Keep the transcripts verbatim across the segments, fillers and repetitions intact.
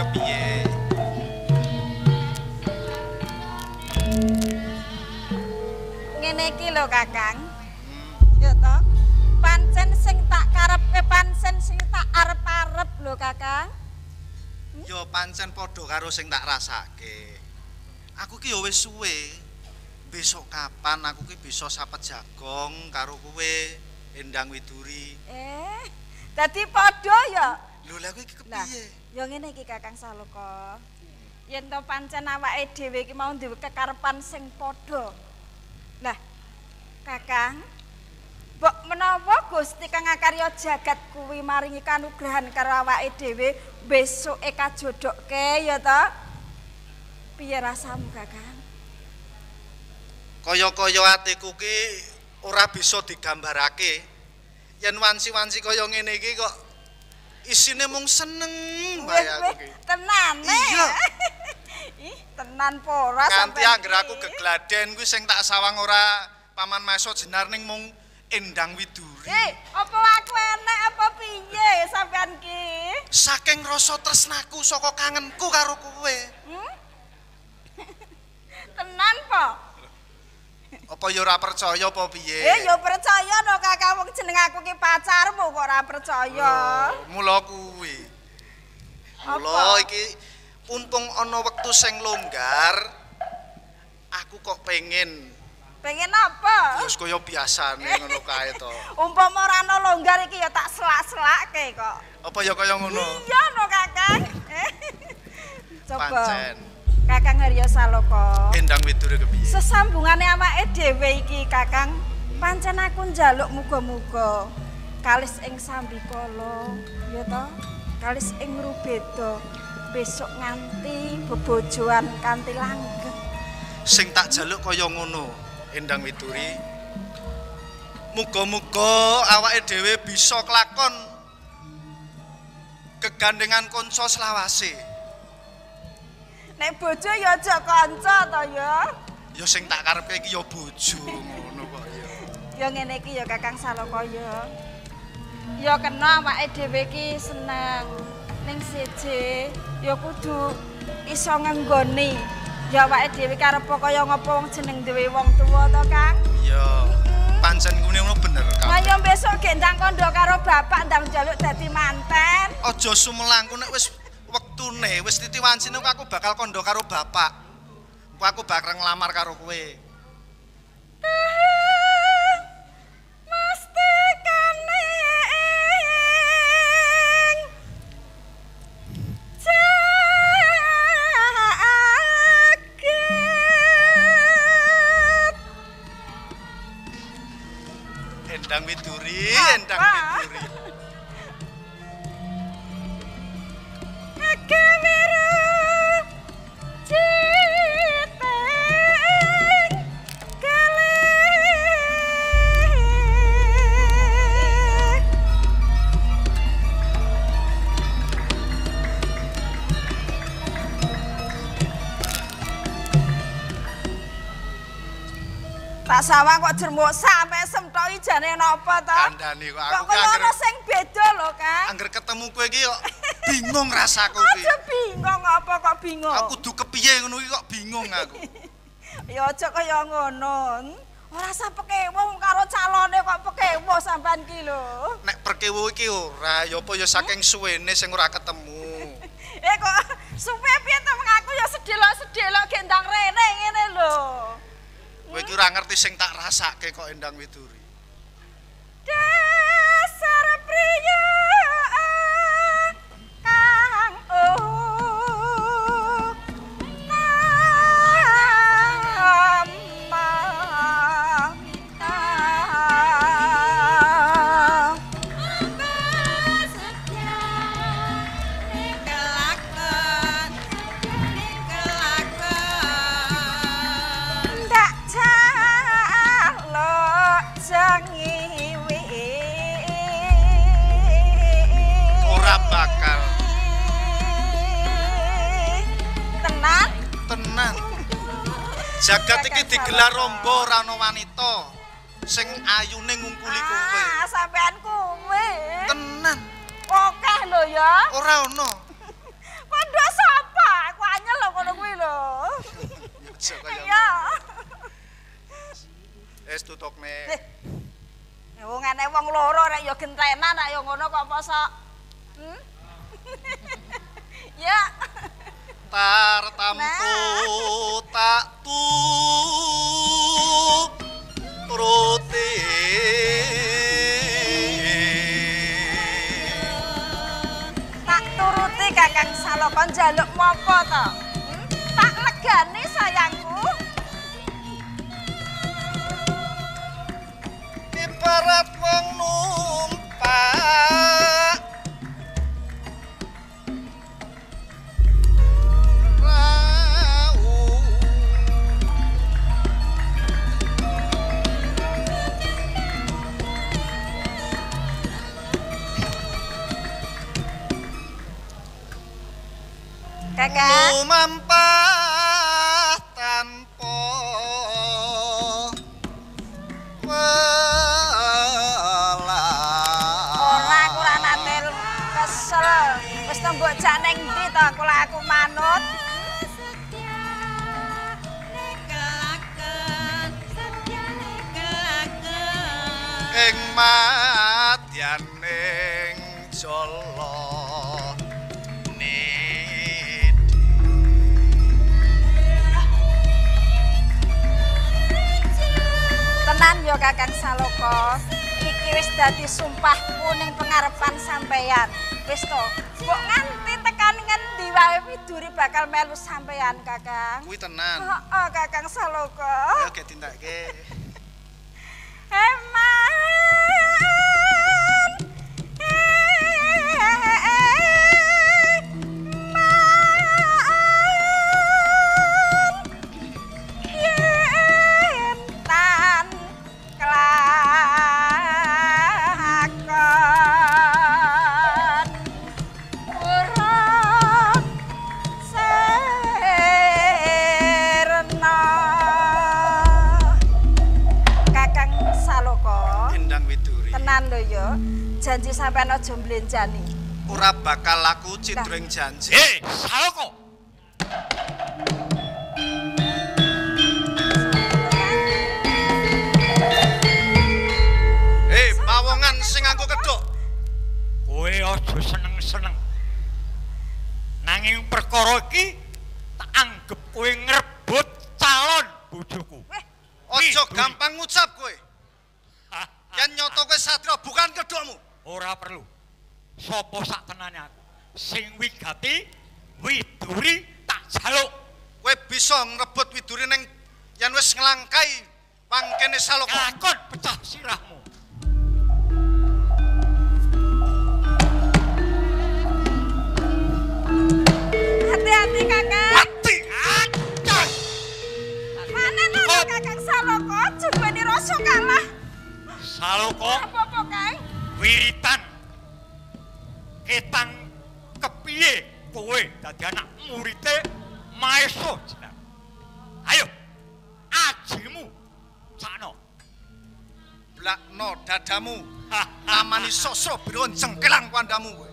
kepiye? Ngene iki lho Kakang. Ya to. Pancen sing tak karepe pancen sing tak arep-arep lho Kakang. Ya pancen padha karo sing tak rasake. Aku ki ya wis suwe. Besok kapan aku ki bisa sapet jagong karo kowe Endang Widuri. Eh, dadi padha ya. Lho lha kowe iki Lah, kepiye? ya ngene iki Kakang Saloka. Yen to pancen awake dhewe iki mau duwe kekarepan sing padha. Lah, Kakang, mbok menawa Gusti Kang Akarya jagat kuwi maringi kanugrahan karo awake dhewe besuke kajodokke ya to? Piye rasamu, Kakang? Kaya-kaya atiku ki ora bisa digambarake. Yen wanci-wanci kaya ngene iki kok isine mung seneng bae aku ki. Tenan, Iya. Ih, tenan po ora Kanthi sampeyan angger aku iki? gegladen kuwi sing tak sawang ora Paman Maesa jenar ning mung Endang Widuri. Eh, apa aku enek apa piye sampean ki? Saking rasa tresnaku saka kangenku karo kowe. Hmm? Tenan po? Apa ya ora percaya apa piye? Eh, ya percaya no Kakang wong jeneng aku ki pacarmu kok ora percaya. Loh, mula kuwi. Mula iki pumpung ana wektu sing longgar, aku kok pengen Pengen apa? ya kaya biasane ngono kae to. Umpama ora ana longgar iki ya tak selak-selake kok. Apa ya kaya ngono? Iya no Kakang. Coba. Pancen. Kakang Harya Saloka. Endang Widuri kepiye? Sesambungane awake dhewe iki Kakang, pancen aku njaluk muga-muga kalis ing sambikala, ya to? Kalis ing rubeda besok nganti bebojoan kanthi langgeng. Sing tak jaluk kaya ngono, Endang Widuri. Muga-muga awake dhewe bisa kelakon kegandengan kanca selawase. Nek bojo ya aja kanca to ya. Ya sing tak karepke iki ya bojo ngono kok ya. Ya ngene iki ya Kakang Saloka ya. Ya kena awake dhewe iki seneng. Ning siji ya kudu iso ngenggoni. Ya awake dhewe karep kaya ngapa wong jeneng duwe wong tuwa to, Kang? Ya, pancen kuwi ngono bener, Kang. Ayo besok gendang kondo karo bapak ndang njaluk dadi manten. Aja sumelangku nek wis wektune, wis titi wancine aku bakal kondo karo bapak. Ku aku bakal nglamar karo kowe. Mesti kaning jagat. Endang Widuri, Apa? Endang Widuri. Kewiru citeng kelih. Tak sawang kok jermuk sampe semtok jane napa to? Kandhane kok aku Kok kaya angger ana sing beda lho, Kang. angger ketemu kowe iki kok bingung rasaku iki. Aja bingung apa kok bingung. Aku kudu kepiye ngono iki kok bingung aku. Ya aja kaya ngono. Ora usah pekewo karo calone kok pekewo sampean ki lho. Nek perkewo iki ora, ya apa ya saking suwene sing ora ketemu. Eh kok suwe piye to mengaku ya sedelok-sedelok gendang rene ngene lho. Kowe iki ora ngerti sing tak rasake kok Endang Widuri. Dasar priya kang oh Bakal tenan tenan. Jagat iki digelar romba ora ana wanita sing ayune ngungkuli kowe. Ah, sampean kowe. Tenan. Akeh lho ya. Ora ana. Kok ndak gentenan ayo ngono kok poso. Hmm? Ya. Tartamtu tak turuti tak turuti Kakang Saloka njaluk mopo to? Hmm? Tak legani sayangku. ibarat wong numpak Kakang lumampah tanpa welas. ora aku ora nate kesel. Wis to mbok jak ning ndi to aku lek aku manut. Ing madyaning jala tenan yo Kakang Saloka, iki wis dadi sumpahku ning pengarepan sampeyan. Wis to, mbok nganti tekan ngendi wae Widuri bakal melu sampeyan Kakang. kuwi tenan. Heeh Kakang Saloka. Ayo ge tindakke. Eman. Tenan lho ya, janji sampean aja mblenjani. Ora bakal laku cidring janji. Hei, Saloka. Hei, pawongan sing nganggo kedhok. Kowe aja seneng-seneng. Nanging perkara iki tak anggap kowe ngrebut calon bojoku. Aja gampang ngucap kowe. Yen nyoto kowe satria bukan kedhokmu. Ora perlu. Sapa sak tenane aku. Sing wigati Widuri tak jaluk. Kowe bisa ngrebut Widuri ning yen wis nglangkai pangkene Saloka. Lakon pecah sirahmu. Hati-hati Kakang. Mati. Acah. Mana nang Kakang Saloka jebane rasa kalah. Saloka. Apa-apa kae? Wiritan ketang kepiye kowe dadi anak murite Maesa Jenar. Ayo ajimu sakno Blakno dadamu. Tamani sosro biron jengkelang pandamu kowe.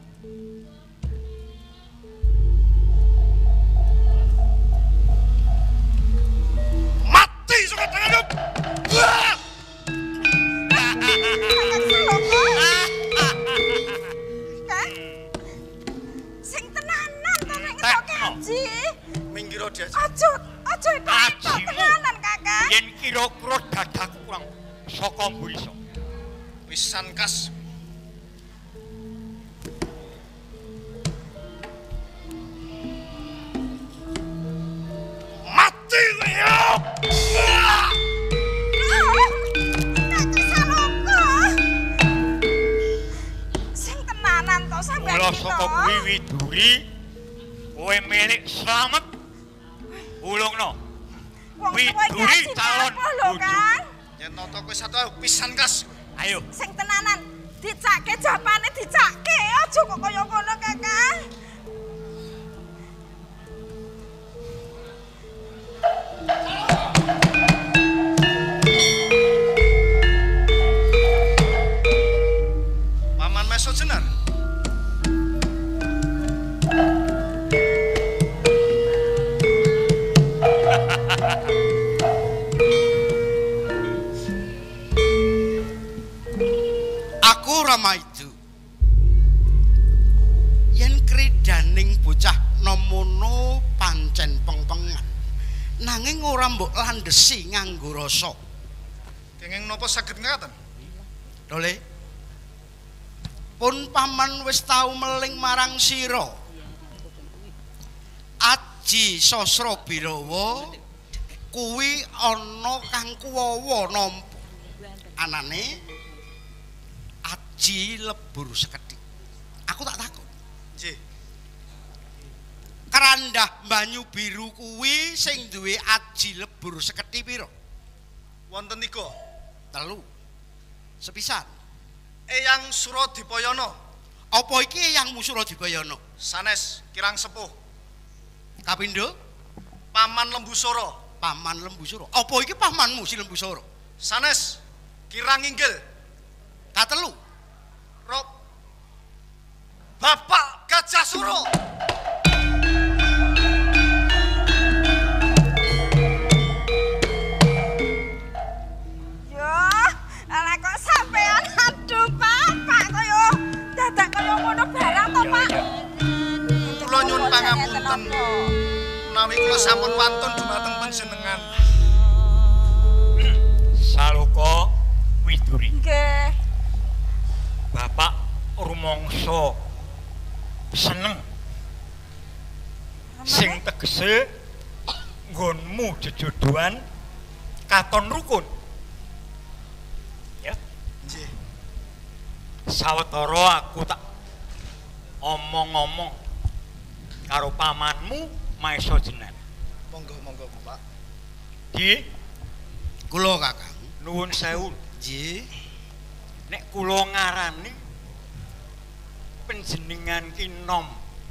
Mati suka tanganmu. Sing tenanan to nek ngetok Minggiro dia. Aja, aja itu tenanan Kakang. yen kira-kira dadaku kurang saka mburiso. Pisan kas. Mati kowe yo. Sing tenanan to sampeyan Mula iki to. saka kuwi Widuri kowe milik slamet. Ulungno. Wong tuwa iki Widuri asine calon apa lho, bojo. Kang? Yen nata kowe satu pisan kas. Ayo. Sing tenanan dicake japane dicake aja kok kaya ngono Kakang. Paman Maesa Jenar. Aku nanging ora mbok landhesi nganggo rasa. Kenging napa saged ngaten? Dole. Pun paman wis tau meling marang sira. Aji Sasra Birawa kuwi ana kang kuwawa nampa. Anane Aji Lebur Sekedhik. Aku tak takut. Nggih. Kerandah banyu biru kuwi sing duwe aji lebur sekedhi pira? Wonten tiga. Telu. Sepisan. Eyang Suradipayana. Apa iki Eyangmu Suradipayana? Sanes kirang sepuh. Kapindho Paman Lembusara. Paman Lembusara. Apa iki pamanmu si Lembusara? Sanes kirang inggil. Katelu. Rob Bapak Gajah Suro. Yo, ala kok sampean aduh Bapak kaya dadak kaya ngono barang to, Pak. Kula nyuwun pangapunten menawi kula sampun wantun dumateng panjenengan. Saloka Widuri. Nggih. Bapak rumangsa seneng sing tegese nggonmu jejodohan katon rukun. Ya. Nggih. Sawetara aku tak omong-omong karo pamanmu Maesa Jenen. Monggo monggo Bapak. Di Kula Kakang. nuwun sewu. Nggih. Nek kula ngarani panjenengan ki nom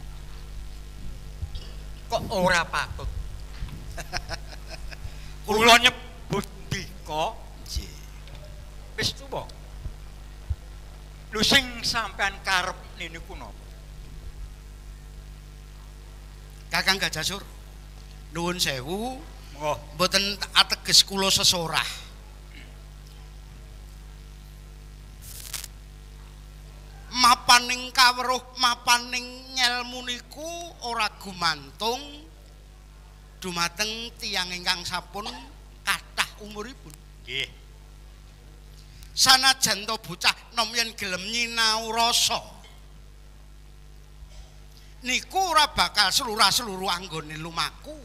kok ora patut. Kula nyebut dika Nggih. wis tuwa. Lho sing sampean karep niku napa? Kakang Gajah Sura. Nuwun sewu, Monggo. mboten ateges kula sesorah. Mapaning kaweruh mapaning ngelmu niku ora gumantung dumateng tiyang ingkang sampun kathah umuripun. Nggih. Sanajan to bocah nom yen gelem nyinau rasa niku ora bakal selurah-seluruh anggone lumaku.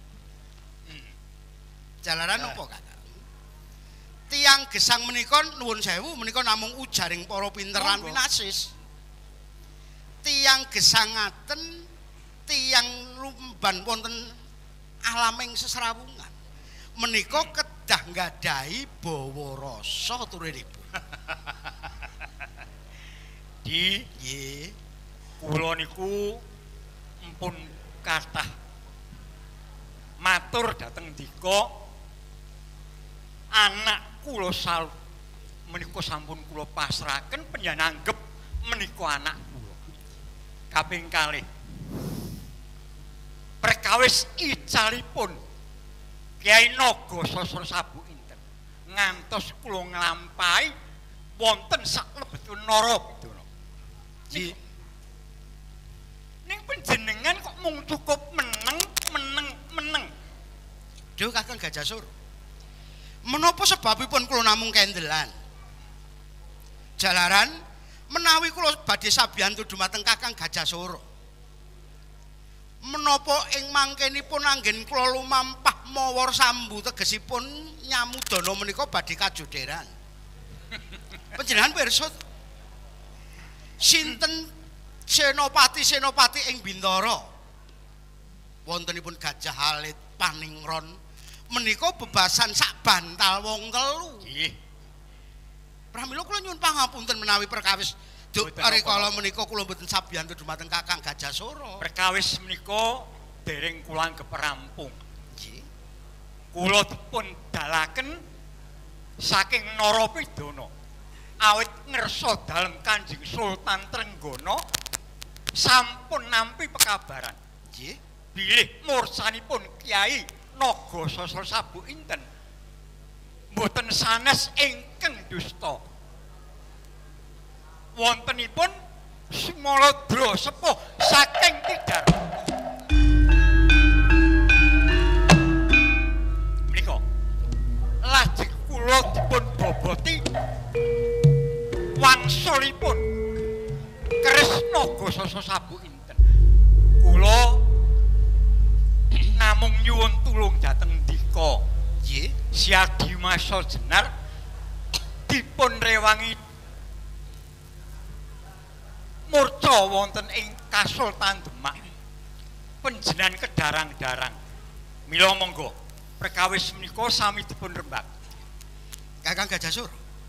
Jalaran apa Kakang? Tiang gesang menika nuwun sewu menika namung ujaring para pinteran Monggo. winasis. Tiang gesang ngaten tiang lumban wonten alaming seserawungan. Menika kedah nggadahi bawa rasa turinipun. Di Nggih. kula niku empun kathah matur dhateng dika anak kula sal menika sampun kula pasrahaken panjenengan menika anak kula. Kaping kalih perkawis icalipun Kyai Naga Sasra Sabu Inten ngantos kula nglampahi wonten saklebetipun Narabidana. Nggih. Ning panjenengan kok mung cukup meneng meneng meneng. Duh Kakang Gajah Sura. Menapa sebabipun kula namung kendelan? Jalaran menawi kula badhe sabiyantu dumateng Kakang Gajah Sura. Menapa ing mangkenipun anggen kula lumampah mawar sambu tegesipun nyamudana menika badhe kajoderan. Panjenengan pirsa sinten senopati-senopati ing Bintara? Wontenipun Gajah Alit Paningron menika bebasan sak bantal wong telu. Nggih. Pramila kula nyuwun pangapunten menawi perkawis duk Mboten rikala apa-apa. menika kula mboten sabiyantu dumateng Kakang Gajah Sura. Perkawis menika dereng kula anggep rampung. Nggih. Kula dipun dalaken saking Narapidana. Awit ngersa dalem Kanjeng Sultan Trenggana sampun nampi pekabaran Nggih. bilih mursanipun Kyai Naga Sasra Sabu Inten mboten sanes ingkang dusta. Wontenipun Sumaladra sepuh saking Tidar. Siadi masa jenar dipun rewangi murca wonten ing Kasultan Demak. Panjenengan kedarang-darang. Mila monggo perkawis menika sami dipun rembak. Kakang Gajasura.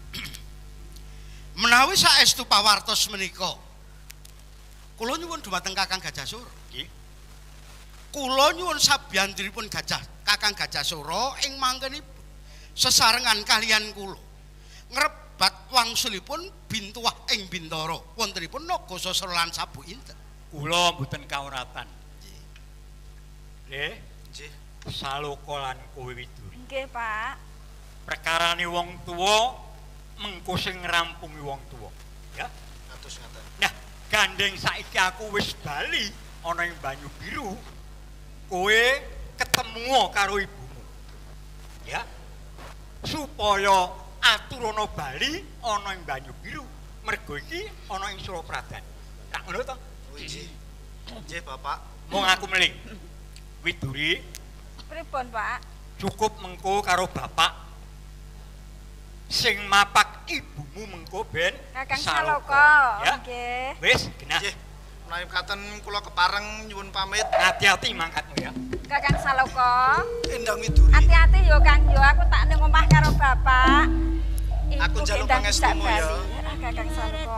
Menawi saestu pawartos menika kula nyuwun dhumateng Kakang Gajasura. Nggih. Kula nyuwun sabyandiripun Gajah Kakang Gajasura ing mangkenipun sesarengan kalian kula ngrebat wangsulipun bintuah ing Bintara wontenipun Naga Sasra lan Sabu Inten. Kula mboten kawratan. Nggih. Nggih. Saloka lan kowe Widuri. Nggih, Pak. Perkarane wong tuwa mengko sing ngrampungi wong tuwa. Ya. Atus ngaten. Nah, gandeng saiki aku wis bali ana ing Banyu Biru. Kowe ketemu karo ibumu. Ya. Supaya aturana bali ana ing Banyu Biru. Mergo iki ana ing Surapradan. Tak ngono to? Nggih. Nggih, Bapak. Mong aku meling. Widuri, Pripun, Pak? cukup mengko karo bapak sing mapak ibumu mengko ben Kakang Saloka. Saloka. Ya. Nggih. Wis, genah. Nggih. Menawi katen kula kepareng nyuwun pamit. Hati-hati mangkatmu ya. Kakang Saloka. Endang Widuri. Hati-hati yo Kang yo, aku tak ning omah karo bapak. Aku Ibu njaluk Gendang pangestumu ya. Sabari. Ah, Kakang Saloka.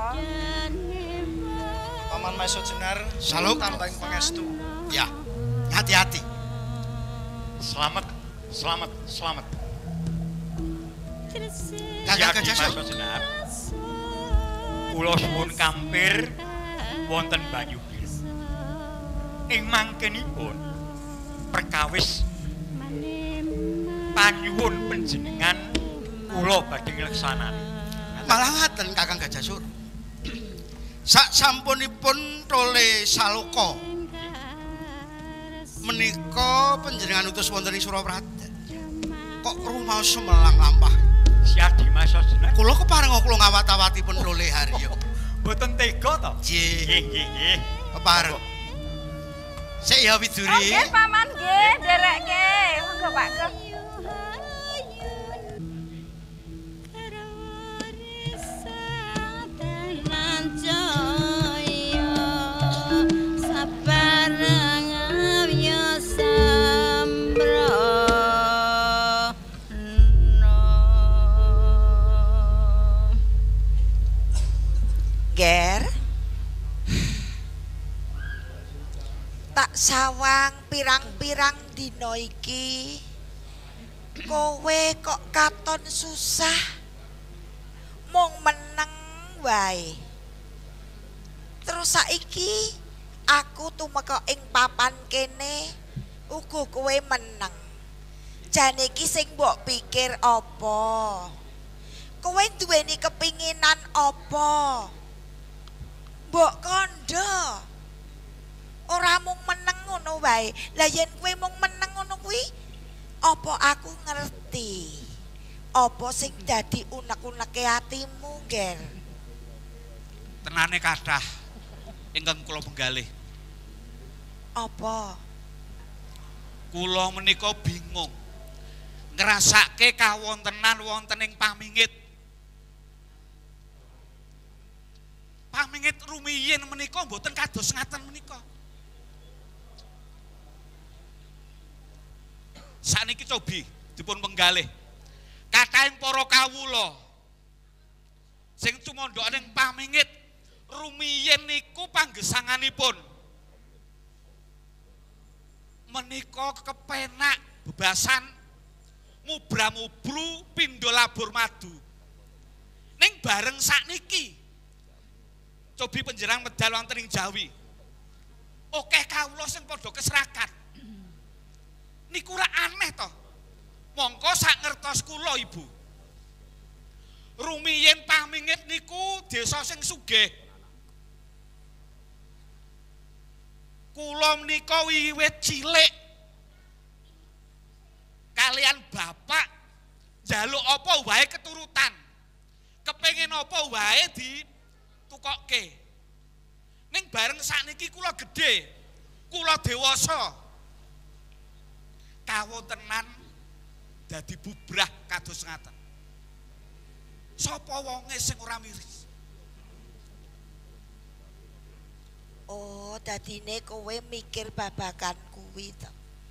Paman Maisa Jenar Saluk. tambahing pangestu. Ya. Hati-hati. Selamat, selamat, selamat. Kakang Siadi Gajasura. Mas Senar. Kula suwun kampir wonten Banyu Biru. Ing mangkenipun perkawis panyuwun panjenengan kula badhe ngleksanani. Malah ngaten Kakang Gajasura. Sak sampunipun Tole Saloka menika panjenengan utus wonten ing Surapradan. Kok rumaos semelang lampah. Siadi Mas Senar. Kula kepareng kula ngawat-awatipun Tole Harya. Boten tega to? Nggih, Nggih, nggih, nggih. kepareng. Sik ya Oh, Widuri. nggih, Paman nggih, nderekke. Monggo, Pak. Ke. Ger, tak sawang pirang-pirang dina iki kowe kok katon susah mung meneng wae. Terus saiki aku tumeka ing papan kene uga kowe meneng. Jane iki sing mbok pikir apa? Kowe duweni kepinginan apa? Mbok kondo ora mung meneng ngono wae. Lah yen kowe mung meneng ngono kuwi apa aku ngerti apa sing dadi unek-uneke atimu, Ger? Tenane kathah ingkang kula penggalih. Apa? Kula menika bingung ngrasake kawontenan wonten ing pamingit. Pamingit rumiyin menika mboten kados ngaten menika. Sakniki cobi dipun penggalih. Kathahing para kawula sing tumandha ning pamingit rumiyin niku panggesanganipun menika kepenak bebasan mubra-mubru pindha labur madu. Ning bareng sakniki cobi penjerang medal wonten ing Jawi. Oke kawula sing padha keserakat. Niku ora aneh to. Mongko sak ngertos kula Ibu. Rumiyin pamingit niku desa sing sugih. Kula menika wiwit cilik kalian bapak njaluk apa wae keturutan. Kepengin apa wae di tukokke. Ning bareng sakniki kula gedhe, kula dewasa. Kawontenan dadi bubrah kados ngaten. Sapa wonge sing ora miris? Oh, dadine kowe mikir babakan kuwi to.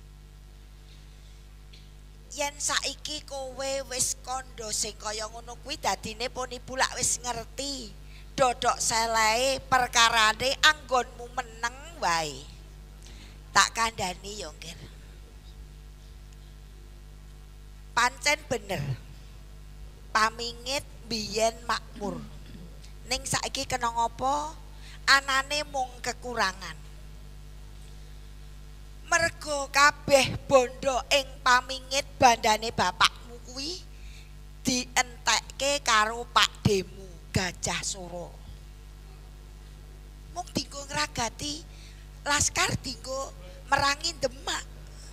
Yen saiki kowe wis kandha sing kaya ngono kuwi dadine pun ibu lak wis ngerti. Dodok selehe perkarane anggonmu meneng wae. Tak kandhani yo, Ngger. Pancen bener. Pamingit biyen makmur. Ning saiki kena ngopo? Anane mung kekurangan. Mergo kabeh bondo ing pamingit bandane bapakmu kuwi dientekke karo Pak Demu Gajah Suro. Mung dinggo ngragati laskar, dinggo merangi Demak.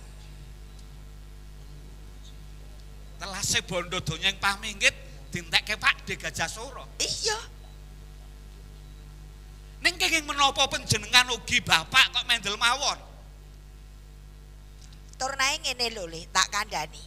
Telase bondo donya ing pamingit dientekke Pak De Gajah Suro. Iya. Ning kenging menapa panjenengan ugi bapak kok mendel mawon? Tur nae ngene lho Le, tak kandhani.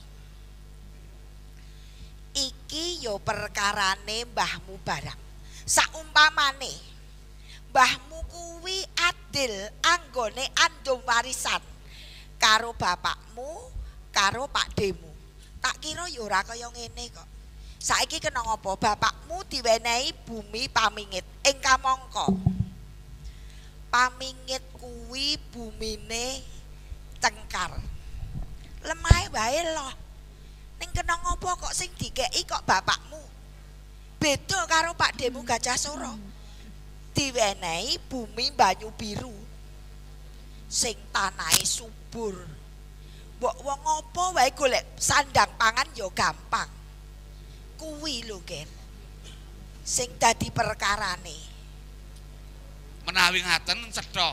Iki yo perkarane mbahmu barang. Saumpamane mbahmu kuwi adil anggone andum warisan karo bapakmu, karo Pak Demu. Tak kira yo ora kaya ngene kok. Saiki kena ngopo? Bapakmu diwenehi bumi pamingit. Ing kamangka pamingit kuwi bumine cengkar. Lemahe wae loh. Ning kena ngopo kok sing dikeki kok bapakmu? Beda karo Pak Demu Gajah Suro. Diwenehi bumi banyu biru. Sing tanahe subur. Mbok wong apa wae golek sandang pangan ya gampang. Kuwi lho, Ken. Sing dadi perkarane. Menawi ngaten cetha.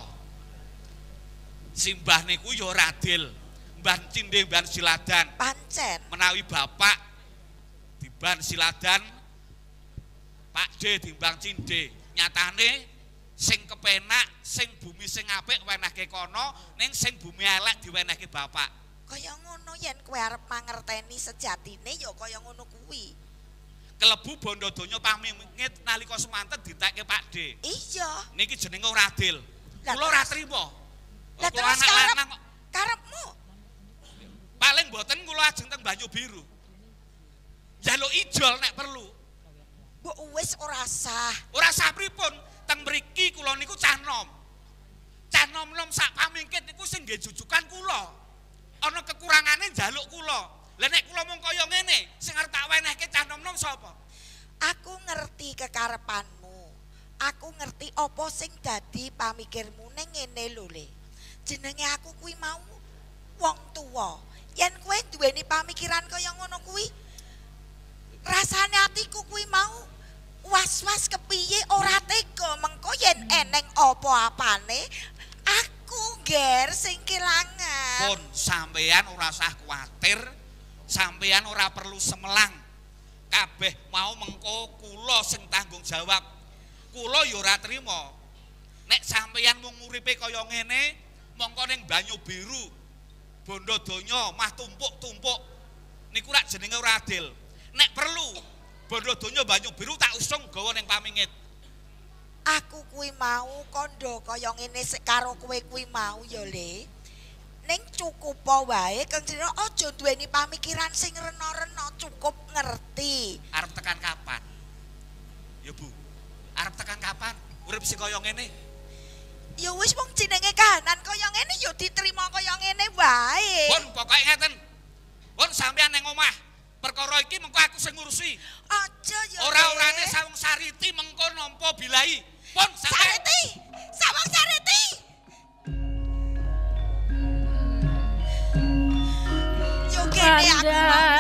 Simbah niku ya ora adil. Mbah Cindhe Mbah Siladan. Pancen. Menawi bapak diban Siladan, Pak D timbang Cindhe. Nyatane sing kepenak, sing bumi sing apik wenehke kono, ning sing bumi elek diwenehke bapak. Kaya ngono yen kowe arep mangerteni sejatine ya kaya ngono kuwi. Kelebu bondo donya pamingit nalika semanten ditekke Pak D. Iya. Niki jenenge ora adil. Lah Kula ora terus- trima. Lah Kula terus anak karep lanang kok karepmu. paling mboten kula ajeng teng banyu biru. Njaluk ijol nek perlu. Mbok wis ora sah. Ora sah pripun, teng mriki kula niku cah nom. Cah nom-nom sak pamingkit niku sing nggih jujukan kula. Ana kekurangane njaluk kula. Lah nek kula mung kaya ngene, sing arep tak wenehke cah nom-nom sapa? Aku ngerti kekarepanmu. Aku ngerti apa sing dadi pamikirmu ning ngene lho Le. Jenenge aku kuwi mau wong tuwa. Yen kowe duweni pamikiran kaya ngono kuwi, rasane atiku kuwi mau was-was kepiye ora tega mengko yen eneng apa-apane aku ger sing kelangan. Pun sampeyan ora usah kuwatir, sampeyan ora perlu semelang. Kabeh mau mengko kula sing tanggung jawab. Kula ya ora trima. Nek sampeyan mung uripe kaya ngene, mongko ning banyu biru, bondo donya mah tumpuk-tumpuk. Niku rak jenenge ora adil. Nek perlu bondo donya banyu biru tak usung gawa ning pamingit. Aku kuwi mau kandha kaya ngene sik karo kowe kuwi mau ya Le. Ning cukup wae Kang Jero aja duweni pamikiran sing rena-rena, cukup ngerti. Arep tekan kapan? Ya Bu. Arep tekan kapan? Urip sing kaya ngene. Ya wis wong jenenge kahanan kaya ngene ya diterima kaya ngene wae. Pun pokoke ngeten. Pun sampeyan ning omah. Perkara iki mengko aku sing ngurusi. Aja ya. Ora-orane sawung Sariti mengko nampa bilahi. Pun sampeyan Sariti. Sawang Sariti. Yo kene aku mau